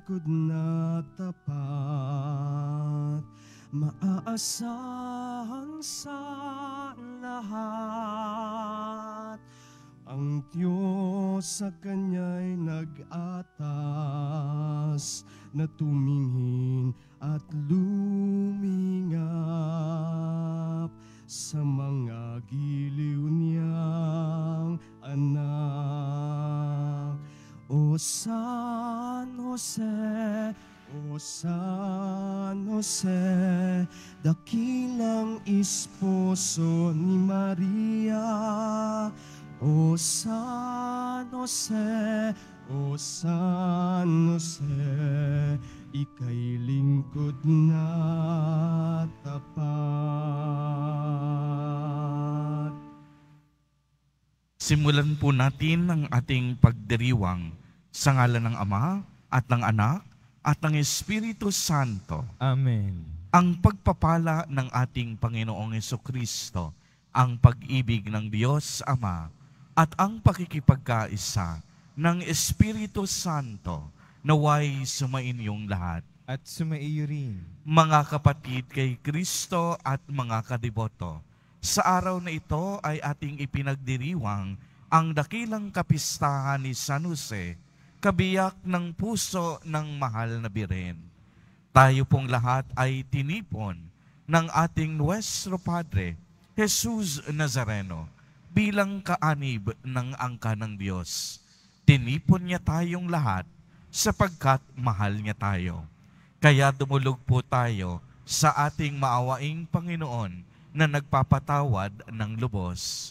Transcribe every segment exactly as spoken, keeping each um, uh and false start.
lingkod na tapat, maaasahan sa lahat. Ang Diyos sa Kanya'y nag-atas na tumingin at lumingap sa mga giliw niyang anak. O San Jose, O San Jose, dakilang esposo ni Maria. O San Jose, O San Jose, ika'y lingkod na tapat. Simulan po natin ang ating pagdiriwang sa ngalan ng Ama at ng Anak at ng Espiritu Santo. Amen. Ang pagpapala ng ating Panginoong Hesukristo, ang pag-ibig ng Diyos Ama, at ang pakikipagkaisa ng Espiritu Santo naway sumainyong lahat. At sumaiyo rin. Mga kapatid kay Kristo at mga kadiboto, sa araw na ito ay ating ipinagdiriwang ang dakilang kapistahan ni San Jose, kabiyak ng puso ng mahal na Birhen. Tayo pong lahat ay tinipon ng ating Nuestro Padre, Jesus Nazareno, bilang kaanib ng angka ng Diyos. Tinipon niya tayong lahat sapagkat mahal niya tayo. Kaya dumulog po tayo sa ating maawaing Panginoon na nagpapatawad ng lubos.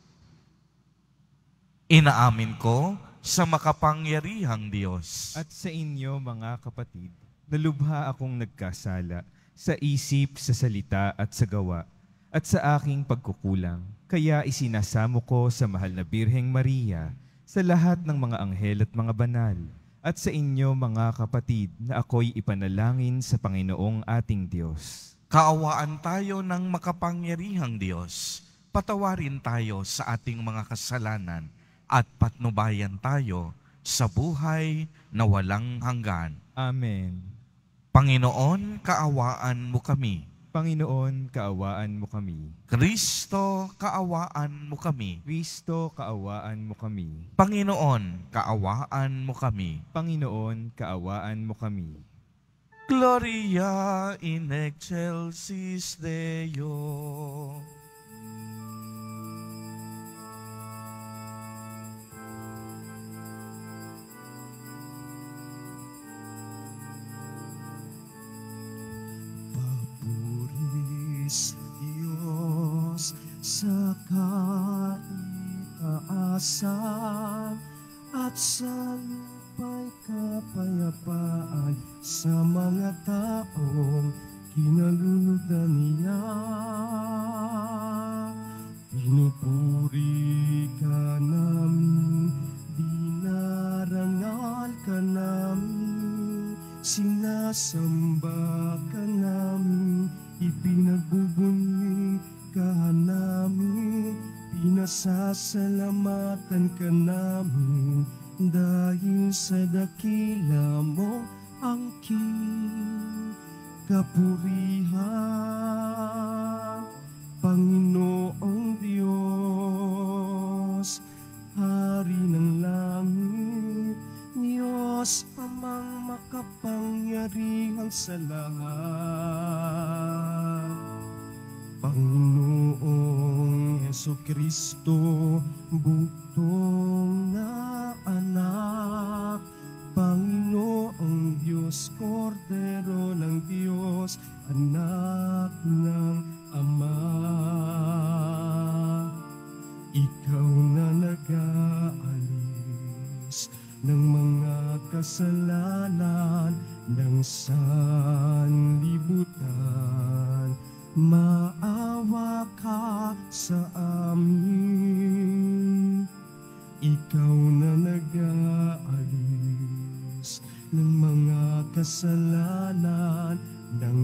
Inaamin ko sa makapangyarihang Diyos At sa inyo mga kapatid, nalubha akong nagkasala sa isip, sa salita at sa gawa, at sa aking pagkukulang. Kaya isinasamo ko sa mahal na Birheng Maria, sa lahat ng mga anghel at mga banal, at sa inyo mga kapatid na ako'y ipanalangin sa Panginoong ating Diyos. Kaawaan tayo ng makapangyarihang Diyos. Patawarin tayo sa ating mga kasalanan at patnubayan tayo sa buhay na walang hanggan. Amen. Panginoon, kaawaan mo kami. Panginoon, kaawaan mo kami. Kristo, kaawaan mo kami. Kristo, kaawaan mo kami. Panginoon, kaawaan mo kami. Panginoon, kaawaan mo kami. Gloria in excelsis Deo. Papuri sa Diyos sa kaitaasan at sa lupa'y kapayapaan sa mga taong kinalulugdan niya. Pinupuri ka namin, dinarangal ka namin, sinasamba ka namin, ipinagbubunyi ka namin, pinasasalamatan ka namin, dahil sa dakila mong angking kapurihan. Panginoong Diyos, Hari ng langit, Diyos amang makapangyarihang sa lahat. Panginoong Hesukristo, bugtong na anak, Panginoong Diyos, Kordero ng Diyos, anak ng Ama. Ikaw na nag-aalis ng mga kasalanan ng sanlibutan, maawa ka sa amin. Ikaw na nag-aalis ng mga kasalanan ng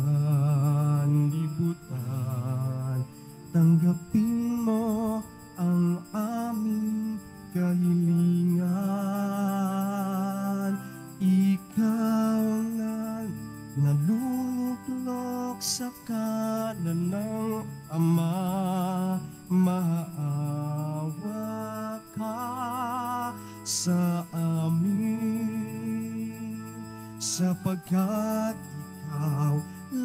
sanlibutan, tanggapin mo ang aming kahilingan. Ikaw amin, sapagkat ikaw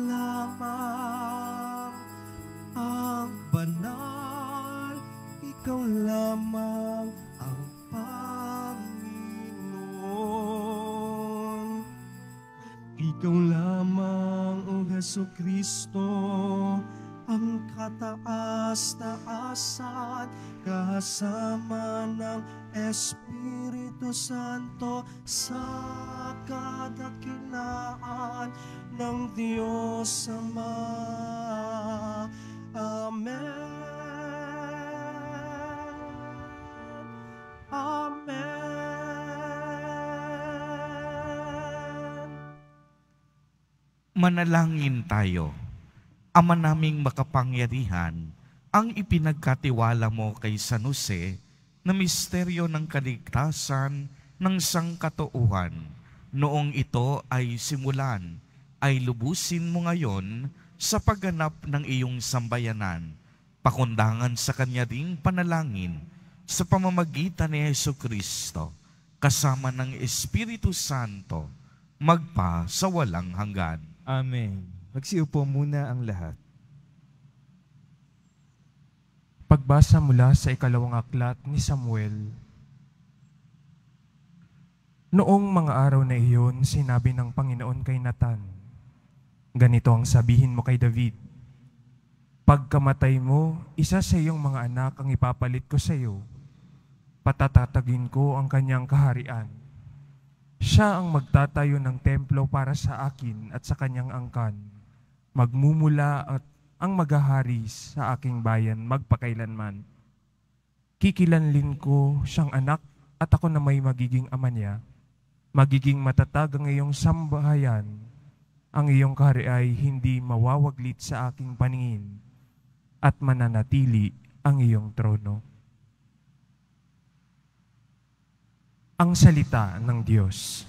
lamang ang banal, ikaw lamang ang Panginoon. Ikaw lamang, O Jesucristo, ang kataas-taasan, kasama ng Espiritu Santo sa kadakilaan ng Diyos Ama. Amen. Amen. Manalangin tayo. Ama naming makapangyarihan, ang ipinagkatiwala mo kay San Jose na misteryo ng kaligtasan ng sangkatauhan, noong ito ay simulan, ay lubusin mo ngayon sa pagganap ng iyong sambayanan, pakundangan sa kanya ring panalangin sa pamamagitan ni Jesucristo, kasama ng Espiritu Santo, magpa sa walang hanggan. Amen. Magsiupo muna ang lahat. Pagbasa mula sa ikalawang aklat ni Samuel. Noong mga araw na iyon, sinabi ng Panginoon kay Nathan, ganito ang sabihin mo kay David, pagkamatay mo, isa sa iyong mga anak ang ipapalit ko sa iyo. Patatatagin ko ang kanyang kaharian. Siya ang magtatayo ng templo para sa akin at sa kanyang angkan. Magmumula at ang maghahari sa aking bayan magpakailanman. Kikilanlin ko siyang anak at ako na may magiging ama niya. Magiging matatag ang iyong sambahayan. Ang iyong kahari ay hindi mawawaglit sa aking paningin at mananatili ang iyong trono. Ang salita ng Diyos.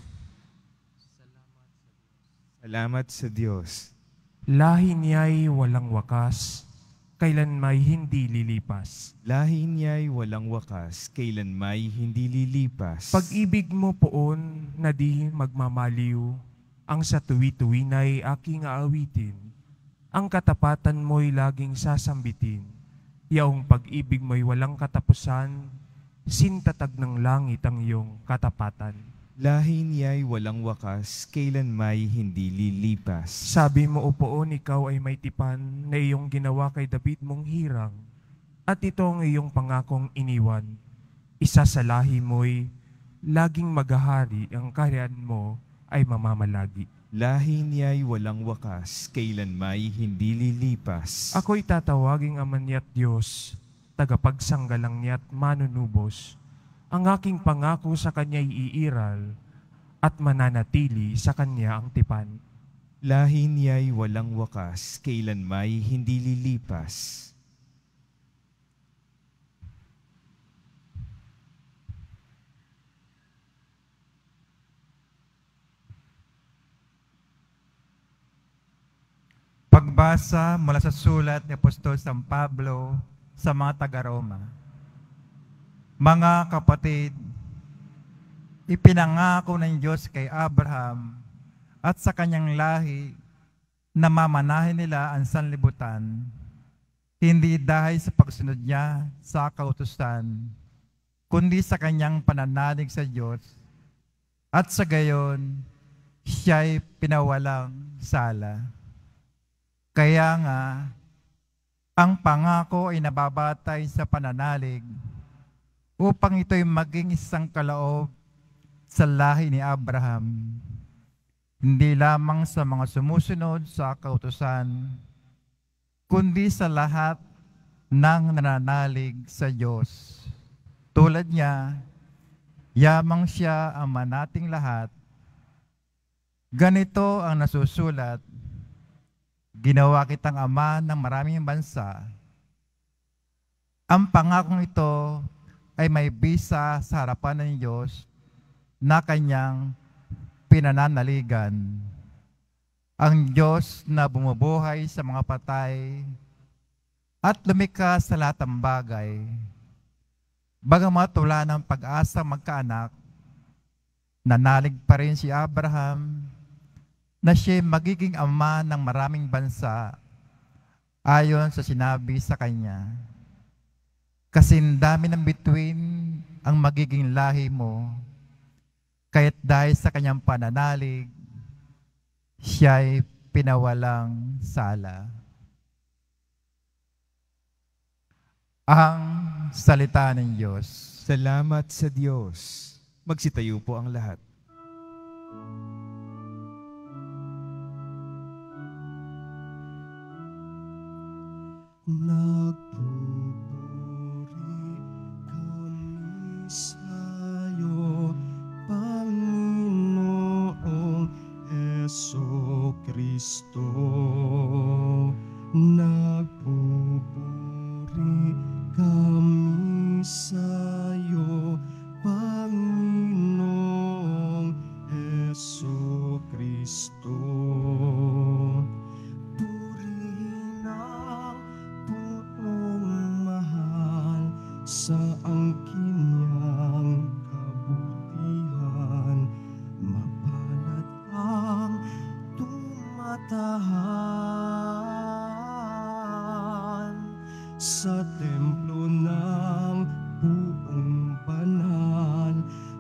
Salamat sa Diyos. Lahi niya'y walang wakas, kailan may hindi lilipas. Lahi niya'y walang wakas, kailan may hindi lilipas. Pag-ibig mo poon na di magmamaliw, ang sa tuwi-tuwi na'y aking aawitin. Ang katapatan mo'y laging sasambitin. Yaong pag-ibig mo'y walang katapusan, sintatag ng langit ang iyong katapatan. Lahi niya'y walang wakas, kailan may hindi lilipas. Sabi mo, O poon, ikaw ay may tipan na iyong ginawa kay David mong hirang, at ito ang iyong pangakong iniwan. Isa sa lahi mo'y laging maghahari, ang kaharian mo ay mamamalagi. Lahi niya'y walang wakas, kailan may hindi lilipas. Ako'y tatawaging Ama niya't Diyos, tagapagsanggalang niya't manunubos. Ang aking pangako sa Kanya'y iiral at mananatili sa Kanya ang tipan. Lahi niya'y walang wakas, kailan may hindi lilipas. Pagbasa mula sa sulat ni Apostol San Pablo sa mga taga-Roma. Mga kapatid, ipinangako ng Diyos kay Abraham at sa kanyang lahi na mamanahin nila ang sanlibutan, hindi dahil sa pagsunod niya sa kautusan, kundi sa kanyang pananalig sa Diyos, at sa gayon, siya'y pinawalang sala. Kaya nga, ang pangako ay nababatay sa pananalig upang ito'y maging isang kaloob sa lahi ni Abraham, hindi lamang sa mga sumusunod sa kautusan, kundi sa lahat ng nananalig sa Diyos. Tulad niya, yamang siya ang manating lahat. Ganito ang nasusulat, ginawa kitang ama ng maraming bansa. Ang pangakong ito ay may bisa sa harapan ng Diyos na kanyang pinananaligan. Ang Diyos na bumubuhay sa mga patay at lumikha sa lahat ng bagay. Bagamat wala ng pag-asa magkaanak, Nanalig pa rin si Abraham na siya magiging ama ng maraming bansa ayon sa sinabi sa kanya. Kasindami ng bituin ang magiging lahi mo, kaya't dahil sa kanyang pananalig, siya'y pinawalang sala. Ang salita ng Diyos. Salamat sa Diyos. Magsitayo po ang lahat. Nagpupuri kami sa'yo, Panginoong Jesucristo. Nagpupuri kami sa'yo, Panginoong Jesucristo. Purihin ang buong mahal sa angkin niyang kabutihan, mapalad ang tumatahan sa templo ng buong banal,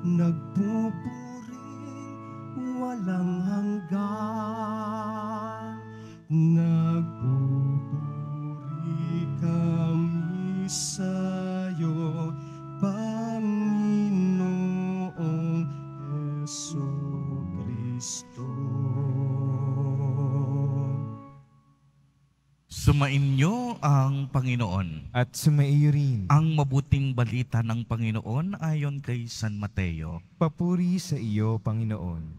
nagpupuring walang hanggan. Nagpupuri kami sa'yo, Panginoong Jesucristo. Sumainyo ang Panginoon. At sumaiyo rin. Ang mabuting balita ng Panginoon ayon kay San Mateo. Papuri sa iyo, Panginoon.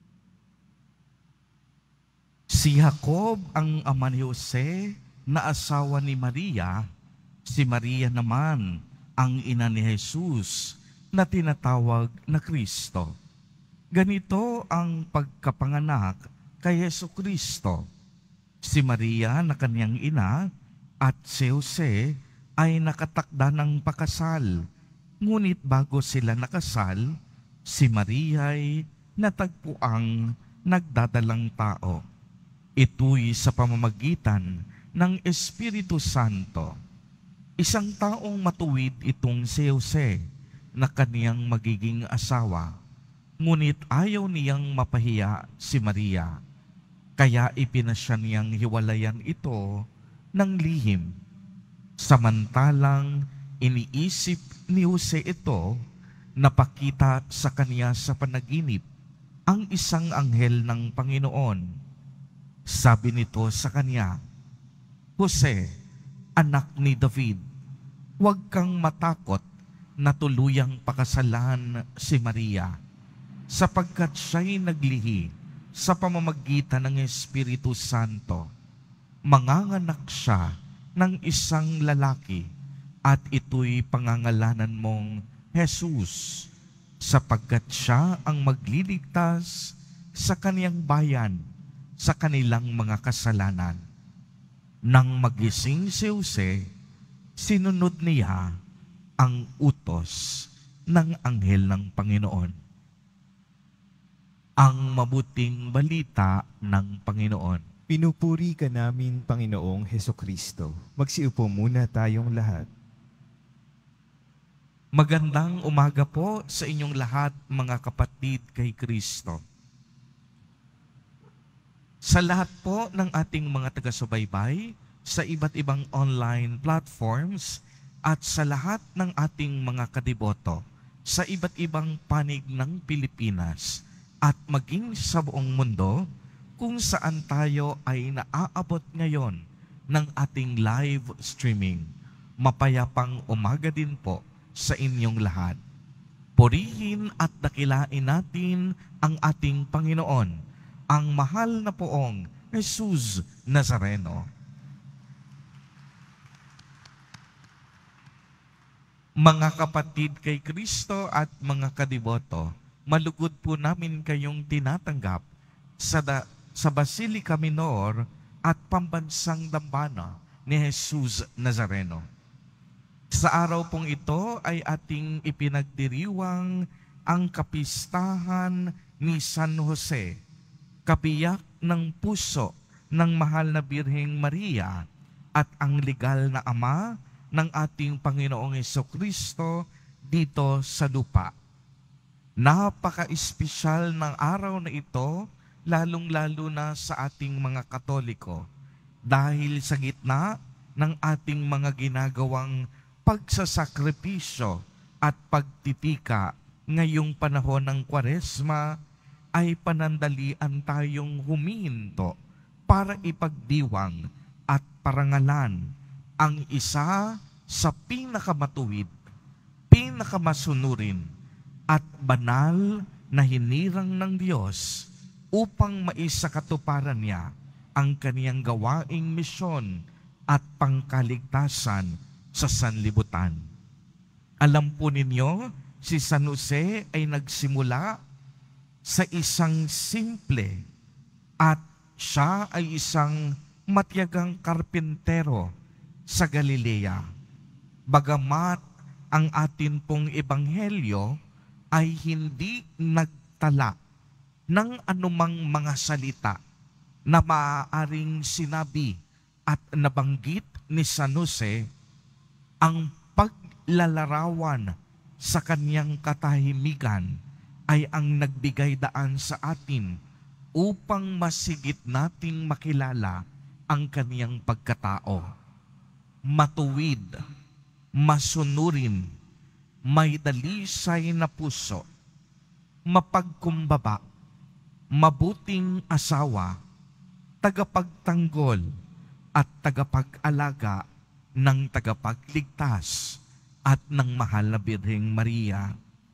Si Jacob ang ama ni Jose na asawa ni Maria. Si Maria naman ang ina ni Jesus na tinatawag na Kristo. Ganito ang pagkapanganak kay Jesucristo. Si Maria na kanyang ina at si Jose ay nakatakda ng pakasal. Ngunit bago sila nakasal, si Maria ay natagpuang nagdadalang tao. Ito'y sa pamamagitan ng Espiritu Santo. Isang taong matuwid itong si Jose na kaniyang magiging asawa. Ngunit ayaw niyang mapahiya si Maria. Kaya ipinasya niyang hiwalayan ito ng lihim. Samantalang iniisip ni Jose ito, napakita sa kaniya sa panaginip ang isang anghel ng Panginoon. Sabi nito sa kanya, Jose, anak ni David, huwag kang matakot na tuluyang pakasalan si Maria, sapagkat siya'y naglihi sa pamamagitan ng Espiritu Santo. Manganganak siya ng isang lalaki at ito'y pangangalanan mong Jesus, sapagkat siya ang magliligtas sa kaniyang bayan sa kanilang mga kasalanan. Nang magising si Jose, sinunod niya ang utos ng anghel ng Panginoon. Ang mabuting balita ng Panginoon. Pinupuri ka namin, Panginoong Hesukristo. Magsiupo muna tayong lahat. Magandang umaga po sa inyong lahat, mga kapatid kay Kristo. Sa lahat po ng ating mga taga-subaybay, sa iba't ibang online platforms, at sa lahat ng ating mga kadiboto, sa iba't ibang panig ng Pilipinas, at maging sa buong mundo, kung saan tayo ay naaabot ngayon ng ating live streaming. Mapayapang umaga din po sa inyong lahat. Purihin at dakilain natin ang ating Panginoon, ang mahal na poong Jesus Nazareno. Mga kapatid kay Kristo at mga kadiboto, malugod po namin kayong tinatanggap sa, da, sa Basilica Minor at Pambansang Dambana ni Jesus Nazareno. Sa araw pong ito ay ating ipinagdiriwang ang kapistahan ni San Jose, kabiyak ng puso ng mahal na Birheng Maria at ang legal na ama ng ating Panginoong Hesukristo dito sa lupa. Napaka-espesyal ng araw na ito, lalong-lalo na sa ating mga Katoliko, dahil sa gitna ng ating mga ginagawang pagsasakripisyo at pagtitika ngayong panahon ng Kwaresma, ay panandalian tayong huminto para ipagdiwang at parangalan ang isa sa pinakamatuwid, pinakamasunurin at banal na hinirang ng Diyos upang maisakatuparan niya ang kaniyang gawaing misyon at pangkaligtasan sa sanlibutan. Alam po ninyo, si San Jose ay nagsimula sa isang simple at siya ay isang matiyagang karpintero sa Galilea. Bagamat ang atin pong ebanghelyo ay hindi nagtala ng anumang mga salita na maaaring sinabi at nabanggit ni San Jose, ang paglalarawan sa kanyang katahimikan ay ang nagbigay daan sa atin upang masigit nating makilala ang kaniyang pagkatao. Matuwid, masunurin, may dalisay na puso, mapagkumbaba, mabuting asawa, tagapagtanggol at tagapag-alaga ng tagapagligtas at ng mahal na Birheng Maria.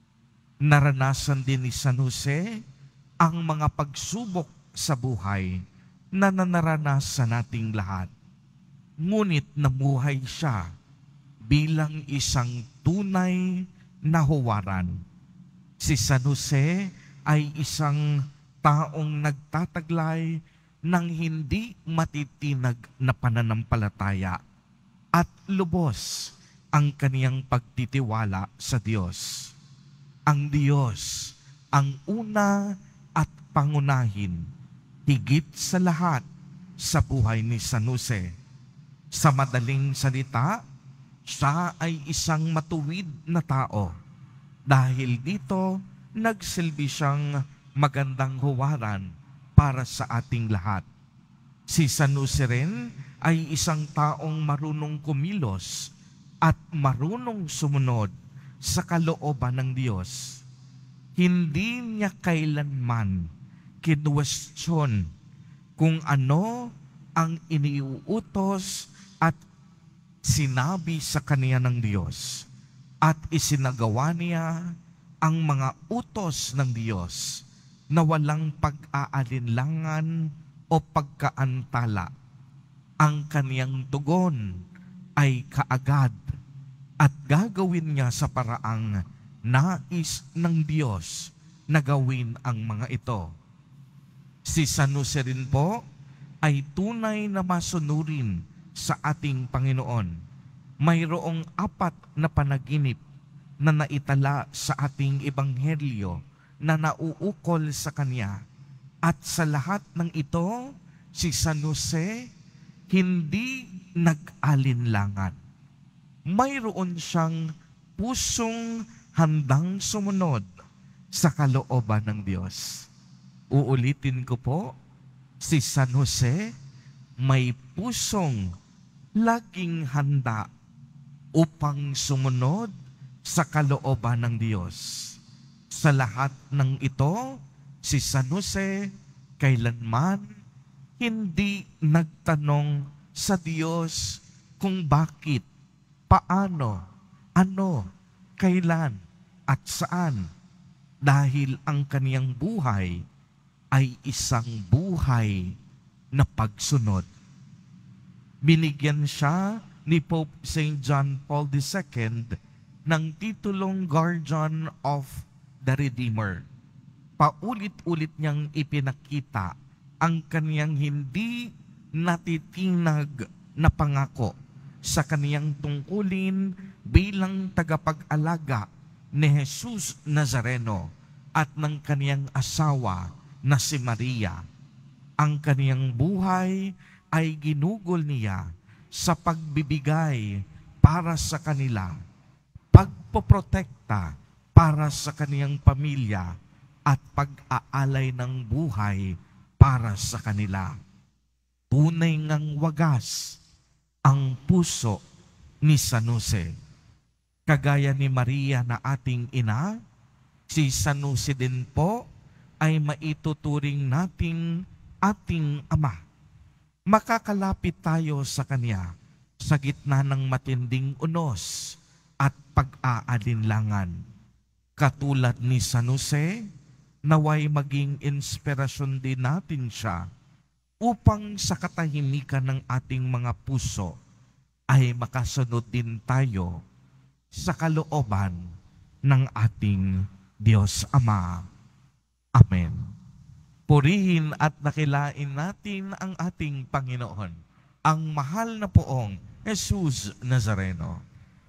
Naranasan din ni San Jose ang mga pagsubok sa buhay na nanaranasan nating lahat. Ngunit namuhay siya bilang isang tunay na huwaran. Si San Jose ay isang taong nagtataglay ng hindi matitinag na pananampalataya at lubos ang kaniyang pagtitiwala sa Diyos. Ang Diyos ang una at pangunahin, higit sa lahat sa buhay ni San Jose. Sa madaling salita, siya ay isang matuwid na tao. Dahil dito, nagsilbi siyang magandang huwaran para sa ating lahat. Si San Jose rin ay isang taong marunong kumilos at marunong sumunod sa kalooban ng Diyos. Hindi niya kailanman kinwestiyon kung ano ang iniuutos at sinabi sa kaniya ng Diyos, at isinagawa niya ang mga utos ng Diyos na walang pag-aalinlangan o pagkaantala. Ang kaniyang tugon ay kaagad at gagawin niya sa paraang nais ng Diyos na gawin ang mga ito. Si San Jose rin po ay tunay na masunurin sa ating Panginoon. Mayroong apat na panaginip na naitala sa ating ebanghelyo na nauukol sa Kanya. At sa lahat ng ito, si San Jose hindi nag-alinlangan. Mayroon siyang pusong handang sumunod sa kalooban ng Diyos. Uulitin ko po, si San Jose may pusong laging handa upang sumunod sa kalooban ng Diyos. Sa lahat ng ito, si San Jose kailanman hindi nagtanong sa Diyos kung bakit, paano, ano, kailan, at saan, dahil ang kaniyang buhay ay isang buhay na pagsunod. Binigyan siya ni Pope Saint John Paul the Second ng titulong Guardian of the Redeemer. Paulit-ulit niyang ipinakita ang kaniyang hindi natitinag na pangako sa kaniyang tungkulin bilang tagapag-alaga ni Jesus Nazareno at ng kaniyang asawa na si Maria. Ang kaniyang buhay ay ginugol niya sa pagbibigay para sa kanila, pagpoprotekta para sa kaniyang pamilya, at pag-aalay ng buhay para sa kanila. Tunay ngang wagas ang puso ni San Jose. Kagaya ni Maria na ating ina, si San Jose din po ay maituturing nating ating ama. Makakalapit tayo sa kanya sa gitna ng matinding unos at pag-aalinlangan. Katulad ni San Jose, naway maging inspirasyon din natin siya upang sa katahimikan ng ating mga puso ay makasunod din tayo sa kalooban ng ating Diyos Ama. Amen. Purihin at nakilain natin ang ating Panginoon, ang mahal na poong Jesus Nazareno.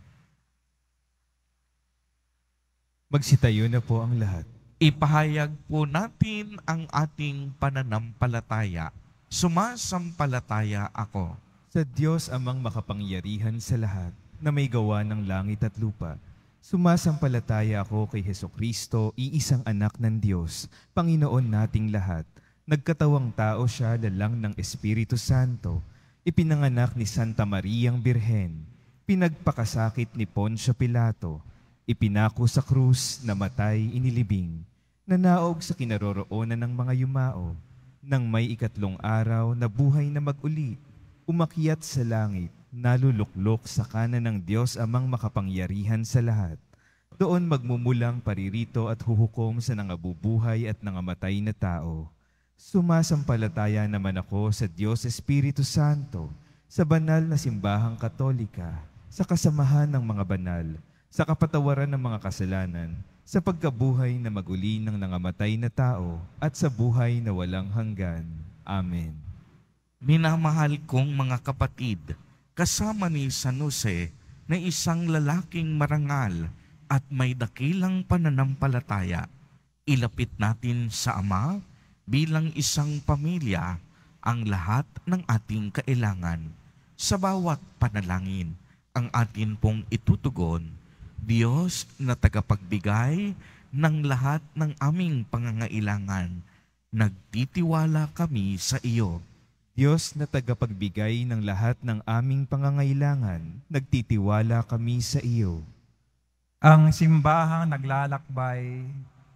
Magsitayo na po ang lahat. Ipahayag po natin ang ating pananampalataya. Sumasampalataya ako Sa Diyos amang makapangyarihan sa lahat, na may gawa ng langit at lupa, sumasampalataya ako kay Hesukristo, iisang anak ng Diyos, Panginoon nating lahat. Nagkatawang tao siya lalang ng Espiritu Santo, ipinanganak ni Santa Mariang Birhen, pinagpakasakit ni Poncio Pilato, ipinako sa krus, namatay, inilibing, nanaog sa kinaroroonan ng mga yumao, nang may ikatlong araw na buhay na mag-uli, umakyat sa langit, naluluklok sa kanan ng Diyos amang makapangyarihan sa lahat. Doon magmumulang paririto at huhukom sa nangabubuhay at nangamatay na tao. Sumasampalataya naman ako sa Diyos Espiritu Santo, sa banal na simbahang katolika, sa kasamahan ng mga banal, sa kapatawaran ng mga kasalanan, sa pagkabuhay na maguli ng nangamatay na tao, at sa buhay na walang hanggan. Amen. Minamahal kong mga kapatid, kasama ni San Jose na isang lalaking marangal at may dakilang pananampalataya, ilapit natin sa Ama bilang isang pamilya ang lahat ng ating kailangan. Sa bawat panalangin, ang atin pong itutugon, Diyos na tagapagbigay ng lahat ng aming pangangailangan, nagtitiwala kami sa iyo. Diyos na tagapagbigay ng lahat ng aming pangangailangan, nagtitiwala kami sa iyo. Ang simbahang naglalakbay,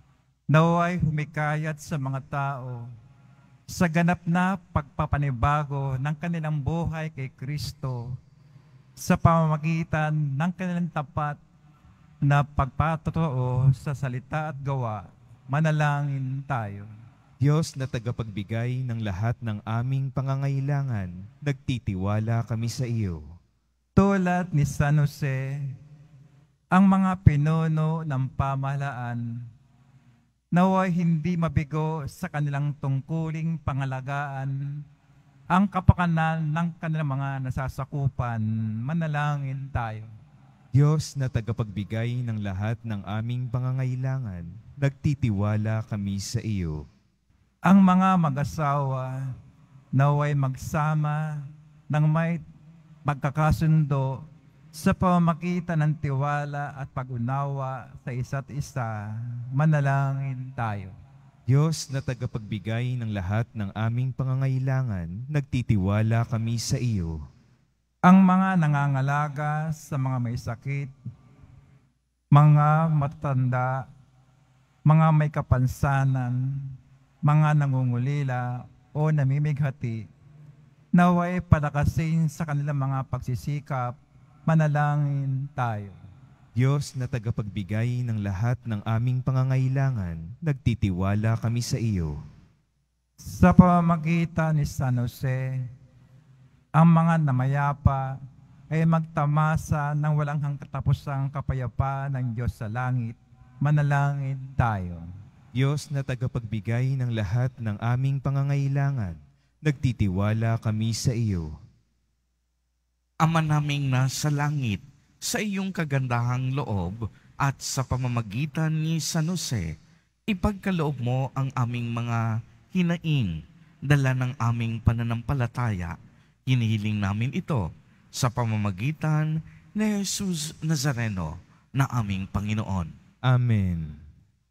naway humikayat sa mga tao sa ganap na pagpapanibago ng kanilang buhay kay Kristo sa pamamagitan ng kanilang tapat na pagpatotoo sa salita at gawa. Manalangin tayo. Diyos na tagapagbigay ng lahat ng aming pangangailangan, nagtitiwala kami sa iyo. Tulad ni San Jose, ang mga pinuno ng pamahalaan, naway hindi mabigo sa kanilang tungkuling pangalagaan ang kapakanan ng kanilang mga nasasakupan. Manalangin tayo. Diyos na tagapagbigay ng lahat ng aming pangangailangan, nagtitiwala kami sa iyo. Ang mga mag-asawa naway magsama ng may pagkakasundo sa pamamagitan ng tiwala at pag-unawa sa isa't isa. Manalangin tayo. Diyos na tagapagbigay ng lahat ng aming pangangailangan, nagtitiwala kami sa iyo. Ang mga nangangalaga sa mga may sakit, mga matatanda, mga may kapansanan, mga nangungulila o namimighati, naway palakasin sa kanilang mga pagsisikap. Manalangin tayo. Diyos na tagapagbigay ng lahat ng aming pangangailangan, nagtitiwala kami sa iyo. Sa pamamagitan ni San Jose, ang mga namayapa ay magtamasa ng walang hangkatapusang kapayapaan ng Diyos sa langit. Manalangin tayo. Diyos na tagapagbigay ng lahat ng aming pangangailangan, nagtitiwala kami sa iyo. Ama naming nasa langit, sa iyong kagandahang loob, at sa pamamagitan ni San Jose, ipagkaloob mo ang aming mga hinaing, dala ng aming pananampalataya. Hinihiling namin ito sa pamamagitan ni Jesus Nazareno na aming Panginoon. Amen.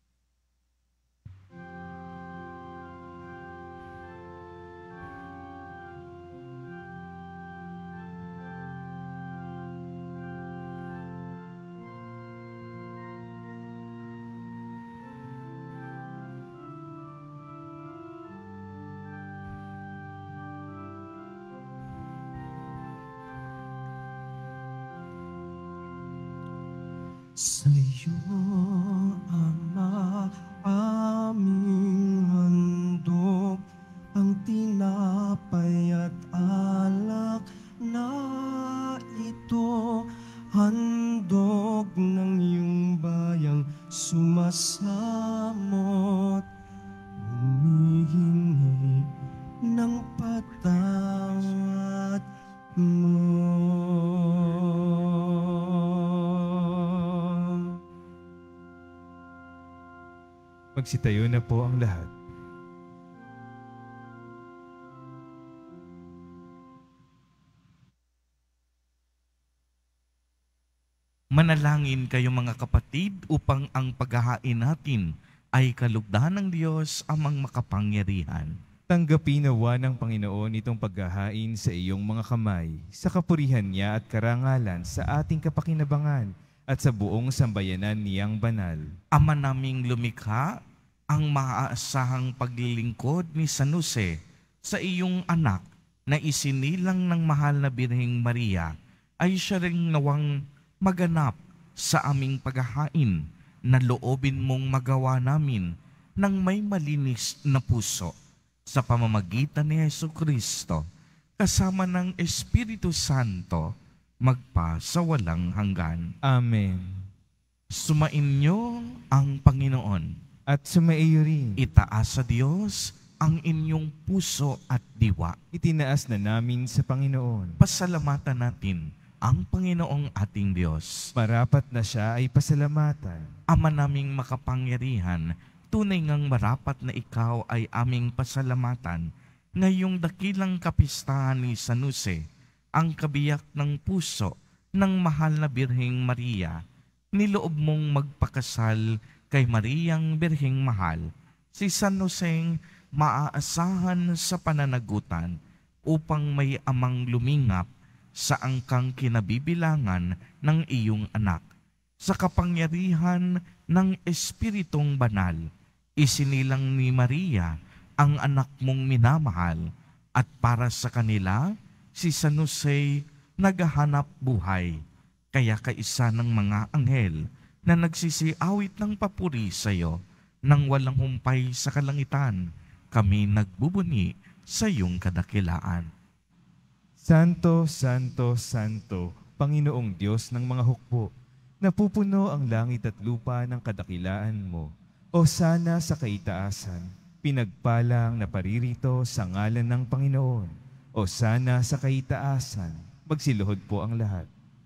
Sa'yo, Ama, aming handog ang tinapay at alak na ito, handog ng iyong bayang sumasamot, humihingi ng patawad mo. Magsitayo na po ang lahat. Manalangin kayo mga kapatid upang ang paghahain natin ay kalugdan ng Diyos amang makapangyarihan. Tanggapin nawa ng Panginoon itong paghahain sa iyong mga kamay, sa kapurihan niya at karangalan sa ating kapakinabangan at sa buong sambayanan niyang banal. Ama naming lumikha, ang maaasahang paglilingkod ni San Jose sa iyong anak na isinilang ng mahal na Birheng Maria ay siya ring nawang maganap sa aming paghahain na loobin mong magawa namin ng may malinis na puso sa pamamagitan ni Jesucristo kasama ng Espiritu Santo magpa sa walang hanggan. Amen. Sumainyo ang Panginoon. At sumaiyo rin. Itaas sa Diyos ang inyong puso at diwa. Itinaas na namin sa Panginoon. Pasalamatan natin ang Panginoong ating Diyos. Marapat na siya ay pasalamatan. Ama naming makapangyarihan, tunay ngang marapat na ikaw ay aming pasalamatan ngayong dakilang kapistahan ni San Jose, ang kabiyak ng puso ng mahal na Birheng Maria. Niloob mong magpakasal kay Mariang Birheng Mahal, si San Joseng maaasahan sa pananagutan upang may amang lumingap sa angkang kinabibilangan ng iyong anak. Sa kapangyarihan ng Espiritong Banal, isinilang ni Maria ang anak mong minamahal at para sa kanila, si San Jose naghahanap buhay. Kaya kaisa ng mga anghel na nagsisiawit ng papuri sa iyo nang walang humpay sa kalangitan, kami nagbubuni sa iyong kadakilaan. Santo, Santo, Santo, Panginoong Diyos ng mga hukbo, napupuno ang langit at lupa ng kadakilaan mo. O sana sa kaitaasan, pinagpalang na paririto sa ngalan ng Panginoon. O sana sa kaitaasan, magsiluhod po ang lahat.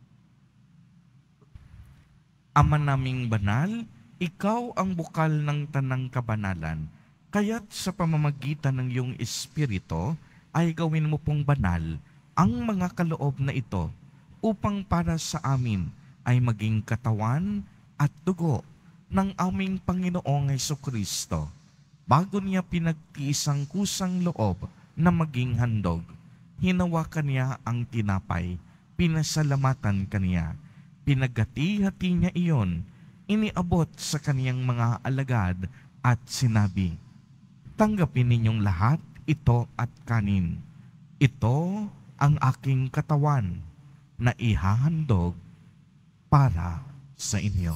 Ama naming banal, ikaw ang bukal ng tanang kabanalan, kaya't sa pamamagitan ng iyong Espiritu ay gawin mo pong banal ang mga kaloob na ito upang para sa amin ay maging katawan at dugo ng aming Panginoong Jesucristo. Bago niya pinagtiis ang kusang loob na maging handog, hinawakan niya ang tinapay, pinasalamatan kaniya. Pinagati-hati niya iyon, iniabot sa kaniyang mga alagad at sinabi, tanggapin ninyong lahat ito at kanin. Ito ang aking katawan na ihahandog para sa inyo.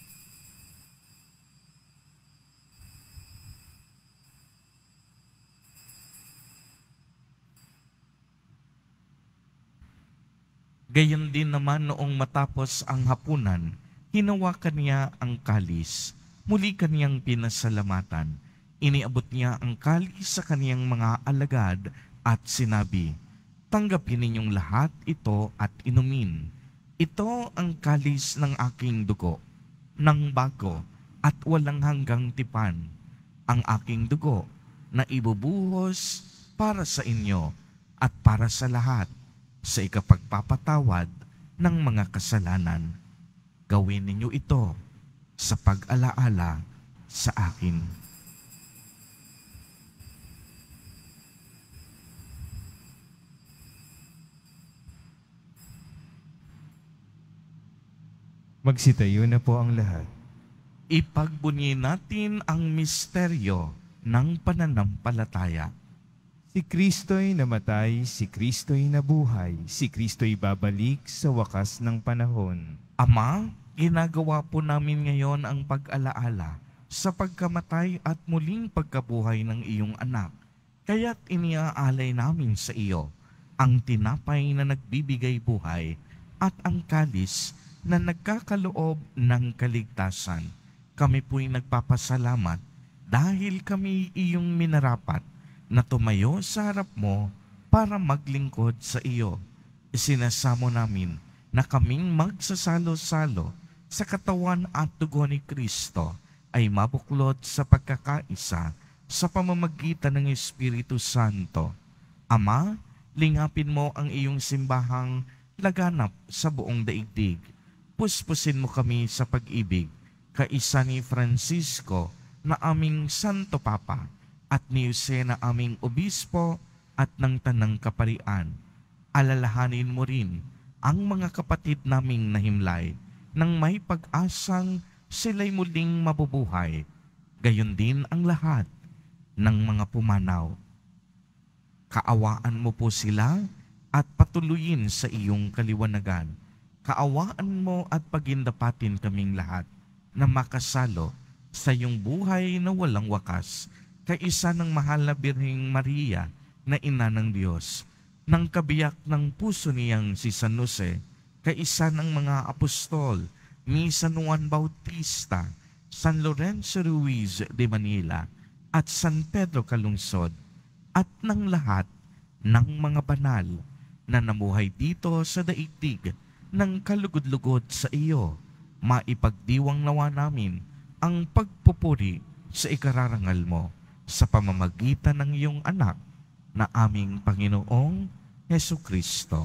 Gayon din naman noong matapos ang hapunan, hinawakan niya ang kalis. Muli kaniyang pinasalamatan. Iniabot niya ang kalis sa kaniyang mga alagad at sinabi, tanggapin ninyong lahat ito at inumin. Ito ang kalis ng aking dugo, ng bago at walang hanggang tipan, ang aking dugo na ibubuhos para sa inyo at para sa lahat sa ikapagpapatawad ng mga kasalanan. Gawin ninyo ito sa pag-alaala sa akin. Magsitayo na po ang lahat. Ipagbunyi natin ang misteryo ng pananampalataya. Si Kristo'y namatay, si Kristo'y nabuhay, si Kristo'y babalik sa wakas ng panahon. Ama, ginagawa po namin ngayon ang pag-alaala sa pagkamatay at muling pagkabuhay ng iyong anak. Kaya't iniaalay namin sa iyo ang tinapay na nagbibigay buhay at ang kalis na nagkakaloob ng kaligtasan. Kami po'y nagpapasalamat dahil kami iyong minarapat na tumayo sa harap mo para maglingkod sa iyo. Isinasamo namin na kaming magsasalo-salo sa katawan at dugo ni Kristo ay mabuklod sa pagkakaisa sa pamamagitan ng Espiritu Santo. Ama, lingapin mo ang iyong simbahang laganap sa buong daigdig. Puspusin mo kami sa pag-ibig, kaisa ni Francisco na aming Santo Papa, at ni Jose na aming obispo at ng Tanang Kaparian. Alalahanin mo rin ang mga kapatid naming nahimlay nang may pag-asang sila'y muling mabubuhay. Gayon din ang lahat ng mga pumanaw. Kaawaan mo po sila at patuloyin sa iyong kaliwanagan. Kaawaan mo at pagindapatin kaming lahat na makasalo sa iyong buhay na walang wakas, kaisa ng mahal na Birheng Maria na ina ng Diyos, ng kabiyak ng puso niyang si San Jose, kaisa ng mga apostol ni San Juan Bautista, San Lorenzo Ruiz de Manila, at San Pedro Calungsod, at ng lahat ng mga banal na namuhay dito sa daigdig ng kalugod-lugod sa iyo. Maipagdiwang nawa namin ang pagpupuri sa ikararangal mo sa pamamagitan ng iyong anak na aming Panginoong Hesukristo.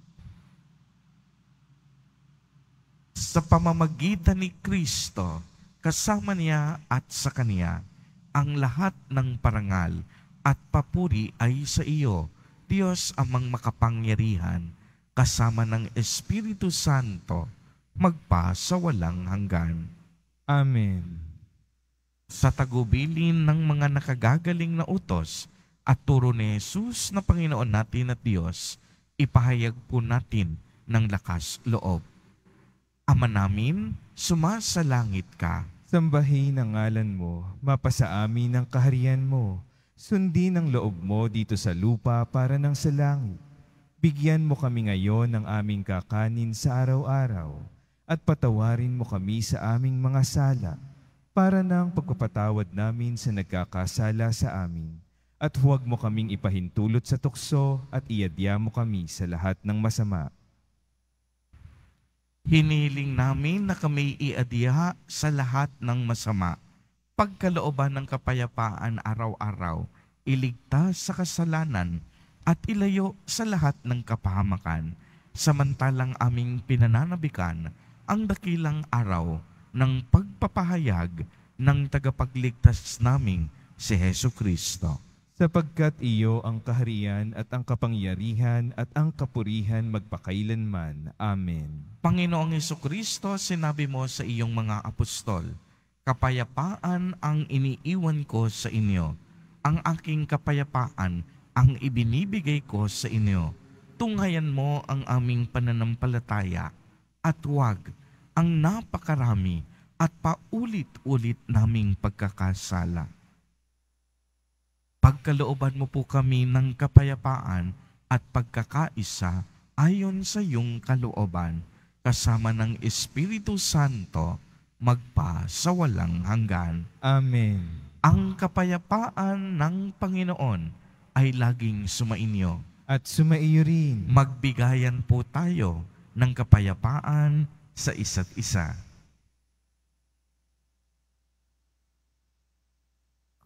Sa pamamagitan ni Kristo, kasama niya at sa Kanya, ang lahat ng parangal at papuri ay sa iyo, Diyos amang makapangyarihan, kasama ng Espiritu Santo, magpa sa walang hanggan. Amen. Sa tagubilin ng mga nakagagaling na utos at turo ni Jesus na Panginoon natin at Diyos, ipahayag po natin ng lakas loob. Ama namin, sumasalangit ka. Sambahin ang ngalan mo, mapasa amin ang kaharian mo. Sundin ang loob mo dito sa lupa para ng sa langit. Bigyan mo kami ngayon ng aming kakanin sa araw-araw at patawarin mo kami sa aming mga sala para ng pagpapatawad namin sa nagkakasala sa amin. At huwag mo kaming ipahintulot sa tukso at iadya mo kami sa lahat ng masama. Hinihiling namin na kami iadya sa lahat ng masama. Pagkalooban ng kapayapaan araw-araw, iligtas sa kasalanan at ilayo sa lahat ng kapahamakan. Samantalang aming pinananabikan ang dakilang araw ng pagpapahayag ng tagapagligtas naming si Hesukristo. Sapagkat iyo ang kaharian at ang kapangyarihan at ang kapurihan magpakailanman. Amen. Panginoong Hesukristo, sinabi mo sa iyong mga apostol, kapayapaan ang iniiwan ko sa inyo. Ang aking kapayapaan ang ibinibigay ko sa inyo. Tunghayan mo ang aming pananampalataya at huwag ang napakarami at paulit-ulit naming pagkakasala. Pagkalooban mo po kami ng kapayapaan at pagkakaisa ayon sa iyong kalooban, kasama ng Espiritu Santo, magpa sa walang hanggan. Amen. Ang kapayapaan ng Panginoon ay laging sumainyo. At sumaiyo rin. Magbigayan po tayo ng kapayapaan sa isa't isa.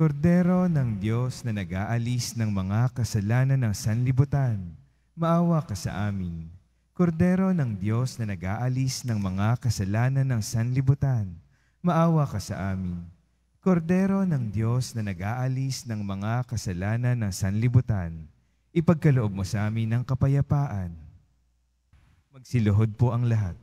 Kordero ng Diyos na nag-aalis ng mga kasalanan ng sanlibutan, maawa ka sa amin. Kordero ng Diyos na nag-aalis ng mga kasalanan ng sanlibutan, maawa ka sa amin. Kordero ng Diyos na nag-aalis ng mga kasalanan ng sanlibutan, ipagkaloob mo sa amin ng kapayapaan. Magsiluhod po ang lahat.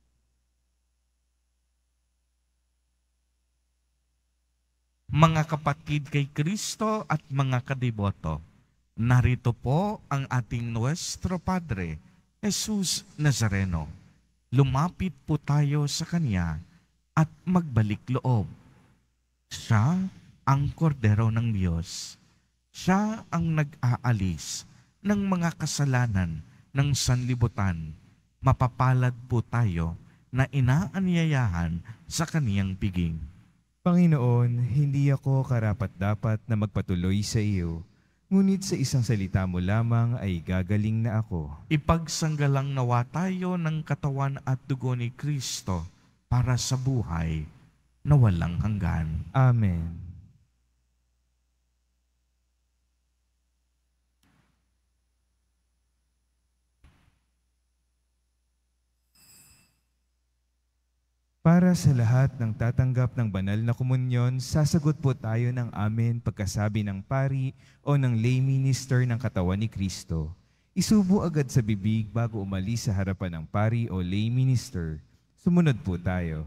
Mga kapatid kay Kristo at mga kadiboto, narito po ang ating Nuestro Padre, Jesus Nazareno. Lumapit po tayo sa Kanya at magbalik loob. Siya ang kordero ng Diyos. Siya ang nag-aalis ng mga kasalanan ng sanlibutan. Mapapalad po tayo na inaanyayahan sa Kaniyang piging. Panginoon, hindi ako karapat-dapat na magpatuloy sa iyo, ngunit sa isang salita mo lamang ay gagaling na ako. Ipagsanggalang nawa tayo ng katawan at dugo ni Kristo para sa buhay na walang hanggan. Amen. Para sa lahat ng tatanggap ng banal na komunyon, sasagot po tayo ng amen pagkasabi ng pari o ng lay minister ng katawan ni Kristo. Isubo agad sa bibig bago umalis sa harapan ng pari o lay minister. Sumunod po tayo.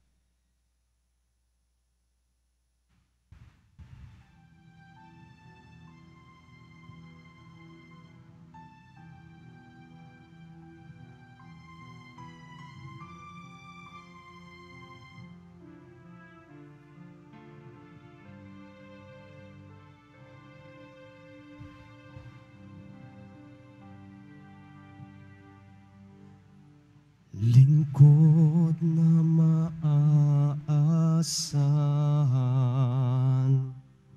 Lingkod na maaasahan,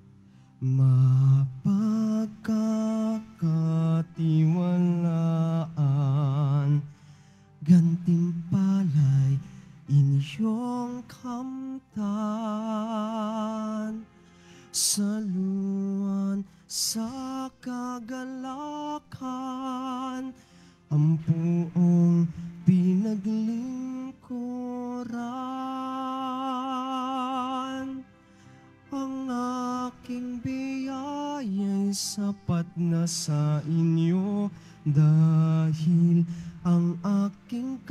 mapagkakatiwalaan, gantimpalay inyong kamtan, saluan sa kagalakan, ang buong pinaglingkuran. Ang aking biyaya'y sapat na sa inyo, dahil ang aking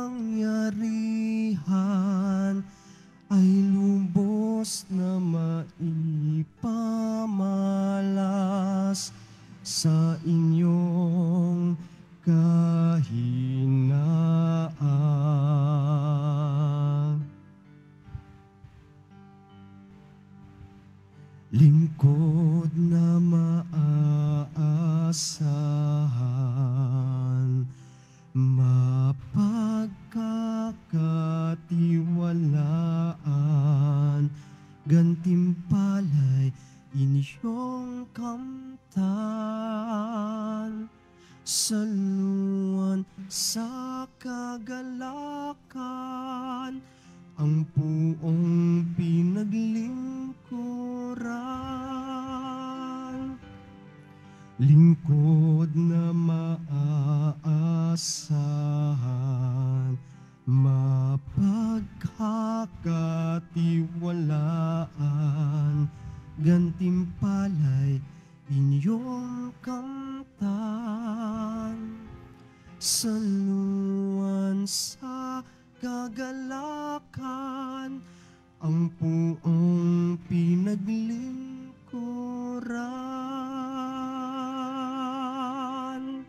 kapangyarihan ay lubos na maipamalas sa inyong kahinaan. Lingkod na maaasahan, mapagkakatiwalaan, gantimpalay inyong kamtan, saluan sa kagalakan, ang buong pinaglingkuran. Lingkod na maaasahan, mapagkakatiwalaan, gantimpalay inyong kamtan, saluan sa kagalakan, ang buong pinaglingkuran.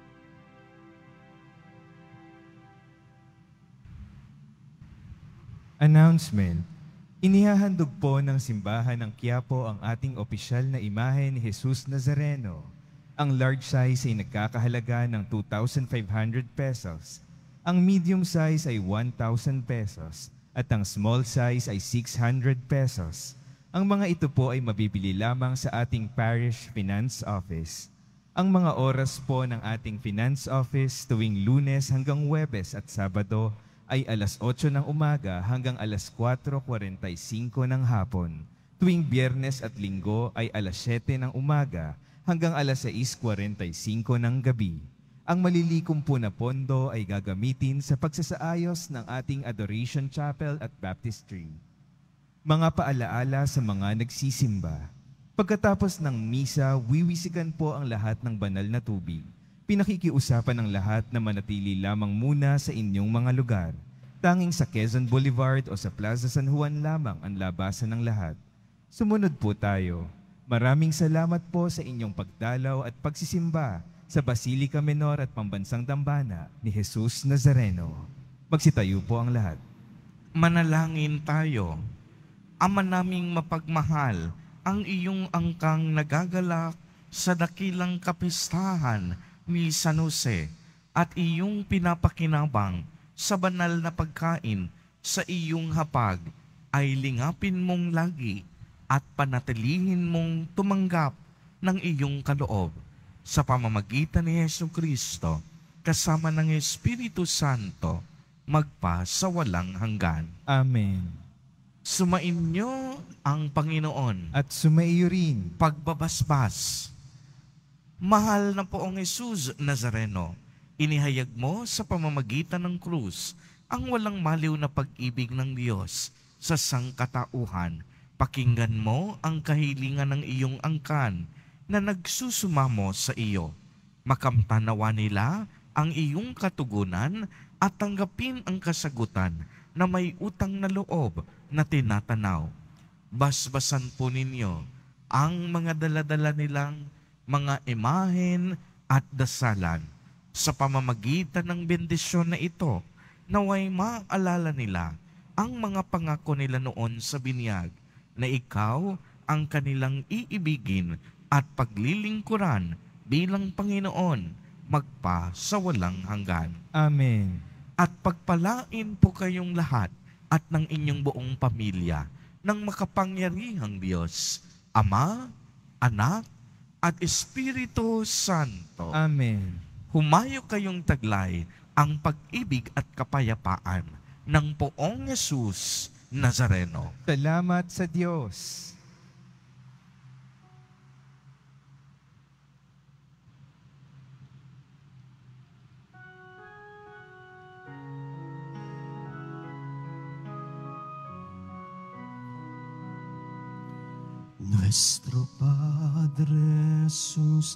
Announcement. Inihahandog po ng simbahan ng Quiapo ang ating opisyal na imahe ni Jesus Nazareno. Ang large size ay nagkakahalaga ng two thousand five hundred pesos. Ang medium size ay one thousand pesos at ang small size ay six hundred pesos. Ang mga ito po ay mabibili lamang sa ating Parish Finance Office. Ang mga oras po ng ating Finance Office tuwing Lunes hanggang Huwebes at Sabado ay alas otso ng umaga hanggang alas kwatro forty-five ng hapon. Tuwing Biyernes at Linggo ay alas siyete ng umaga hanggang alas sais kuwarenta y singko ng gabi. Ang malilikom po na pondo ay gagamitin sa pagsasaayos ng ating Adoration Chapel at Baptistry. Mga paalaala sa mga nagsisimba. Pagkatapos ng misa, wiwisikan po ang lahat ng banal na tubig. Pinakikiusapan ng lahat na manatili lamang muna sa inyong mga lugar. Tanging sa Quezon Boulevard o sa Plaza San Juan lamang ang labasan ng lahat. Sumunod po tayo. Maraming salamat po sa inyong pagdalaw at pagsisimba sa Basilica Menor at Pambansang Dambana ni Jesus Nazareno. Magsitayo po ang lahat. Manalangin tayo. Ama naming mapagmahal, ang iyong angkang nagagalak sa dakilang kapistahan ni San Jose at iyong pinapakinabang sa banal na pagkain sa iyong hapag ay lingapin mong lagi at panatilihin mong tumanggap ng iyong kaloob sa pamamagitan ni Jesucristo kasama ng Espiritu Santo magpa sa walang hanggan. Amen. Sumainyo ang Panginoon. At sumaiyo rin. Pagbabasbas. Mahal na poong Jesus Nazareno, inihayag mo sa pamamagitan ng krus ang walang maliw na pag-ibig ng Diyos sa sangkatauhan. Pakinggan mo ang kahilingan ng iyong angkan na nagsusumamo sa iyo. Makamtanawa nila ang iyong katugunan at tanggapin ang kasagutan na may utang na loob na tinatanaw. Basbasan po ninyo ang mga daladala nilang mga imahen at dasalan. Sa pamamagitan ng bendisyon na ito, naway maalala nila ang mga pangako nila noon sa binyag na ikaw ang kanilang iibigin at paglilingkuran bilang Panginoon magpa sa walang hanggan. Amen. At pagpalain po kayong lahat at ng inyong buong pamilya ng makapangyarihang Diyos, Ama, Anak, at Espiritu Santo. Amen. Humayo kayong taglay ang pag-ibig at kapayapaan ng poong Jesus Nazareno. Salamat sa Diyos. Nuestro Padre Jesus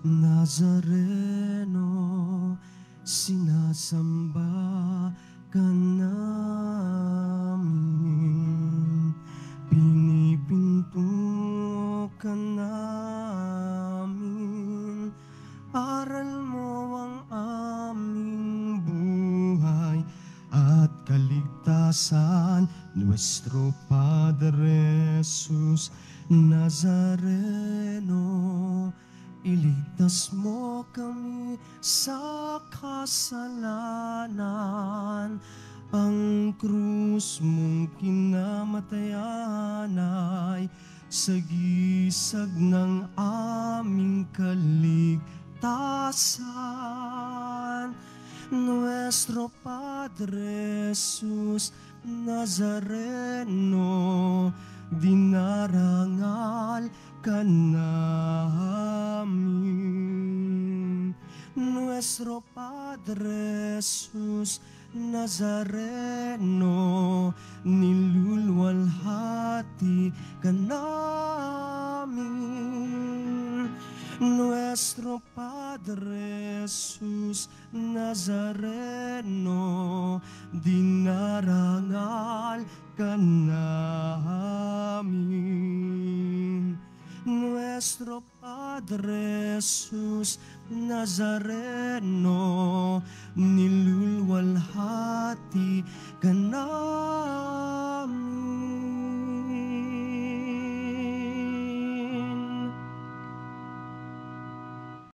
Nazareno, sinasamba ka namin, pinipinto ka namin, aral mo ang aming buhay at kaligtasan. Nuestro Padre Jesus Nazareno, iligtas mo kami sa kasalanan. Ang krus mong kinamatayan ay sagisag ng aming kaligtasan. Nuestro Padre Jesus Nazareno, dinarangal ka namin. Nuestro Padre Jesus Nazareno, niluluwalhati ka namin. Nuestro Padre Jesus Nazareno, dinarangal ka namin. Nuestro Padre Jesus Nazareno,